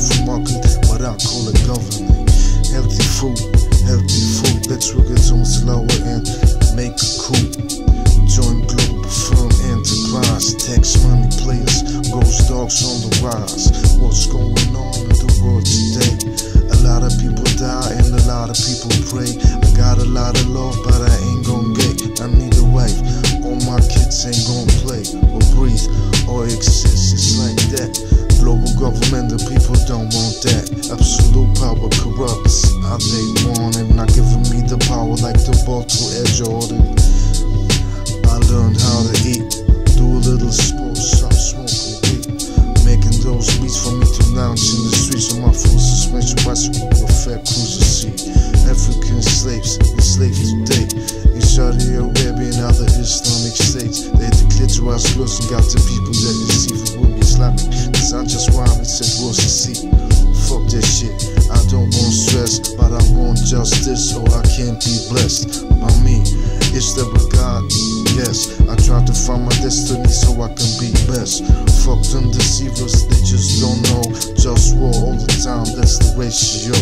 free market, but I call it governing. Healthy food, let's work it on slower and make a coup. Join global firm enterprise, tax money players, ghost dogs on the rise. What's going on in the world today? A lot of people die and a lot of people pray. I got a lot of love, but I ain't gon' get. I need a wife, all my kids ain't gon' play or breathe or exist. It's like that. Global government, the people don't want that. Absolute power corrupts. Are they wanting? Not giving me the power like the ball to Air Jordan. I learned how to eat, do a little sports, stop smoking weed, making those beats for me to lounge in the streets on my full suspension bicycle with fat cruiser seat. African slaves, enslaved today in Saudi Arabia and other Islamic states. They declared to us close and got the people that deceive it will be Islamic. Cause I'm just wild and said what's the seat. Fuck that shit, I don't want stress, but I want justice or I can't be blessed by me. It's the God, yes. I try to find my destiny so I can be best. Fuck them deceivers, they just don't know. Just war all the time, that's the ratio.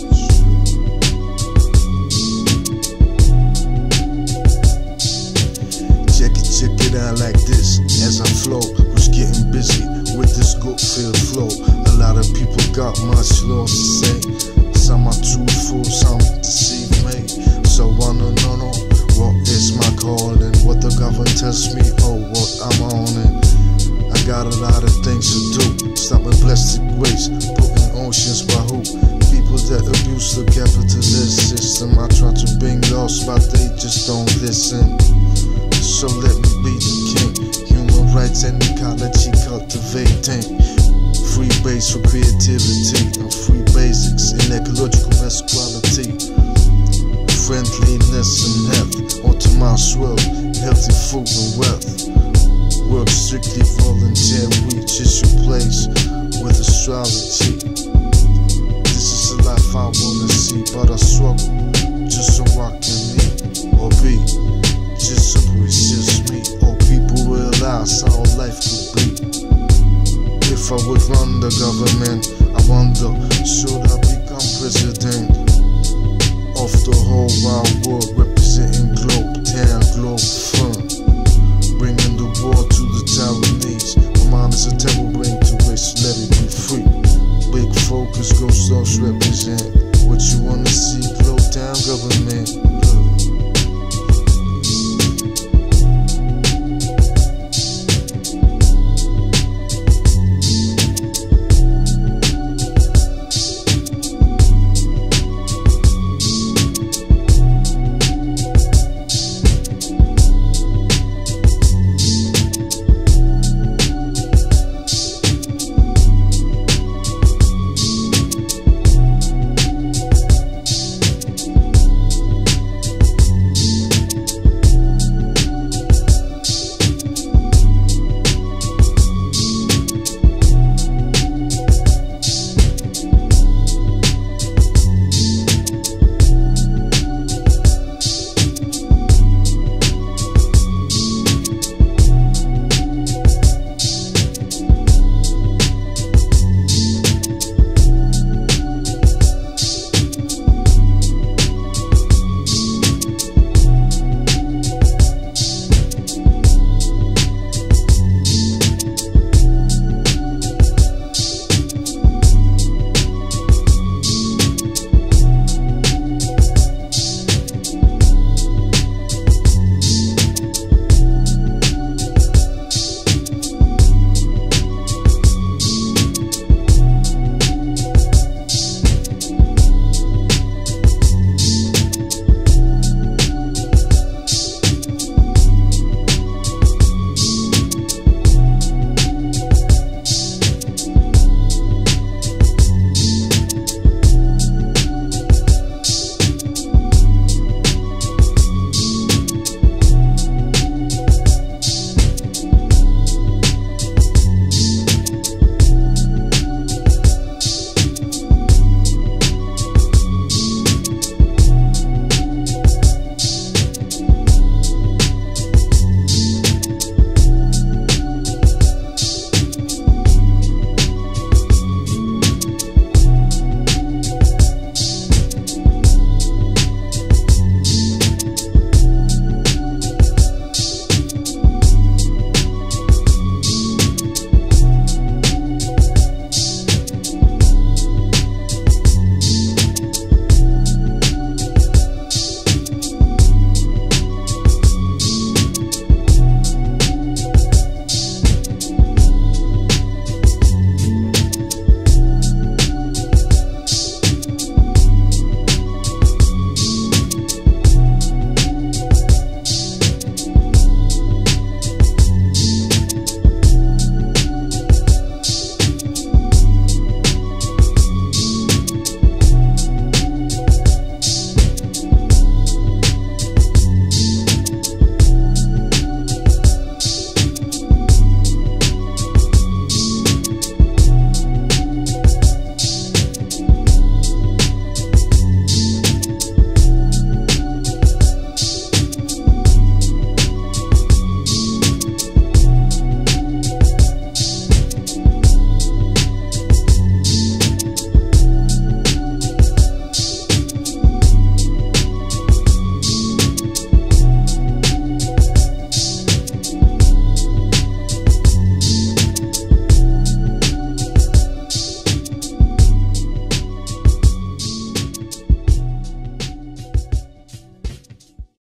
Check it out like this. As I flow, was getting busy with this good feel flow. A lot of people got much love to say. Some are truthful, some deceive me. So I don't know what is my calling, what the government tells me, oh what I'm on it. I got a lot of things to do. Stopping plastic waste, putting oceans by who? People that abuse the capitalist system. I try to bring laws, but they just don't listen. So let me be the king. Human rights and ecology cultivating. Free base for creativity and free basics in ecological mass quality. Friendliness and health, ultimate swell, healthy food and wealth. Work strictly voluntary, just your place with astrology. This is the life I wanna see, but I struggle just so I can eat or be. Just so it's just me, or people realize how life could be. If I would run the government, I wonder, should I become president of the whole wide world, representing globe, town, globe firm, bringing the war to the Taiwanese. My mind is a terrible brain to waste, let it be free. Big focus, ghost dogs represent what you wanna see, globe, town, government.